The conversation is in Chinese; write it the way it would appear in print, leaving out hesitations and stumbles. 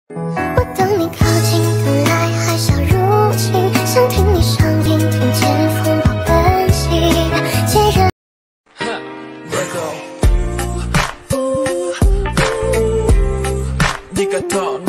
我等你靠近，等来海啸入侵，想听你声音，听见风暴奔袭，接人。네가 더